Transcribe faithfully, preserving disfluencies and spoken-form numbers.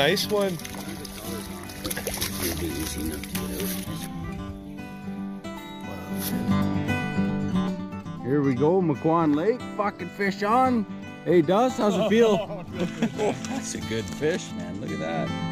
nice one. It'll be easy enough to get out. Here we go, Maquon Lake, fucking fish on. Hey, Dust, how's it feel? Oh, that's a good fish, man. Look at that.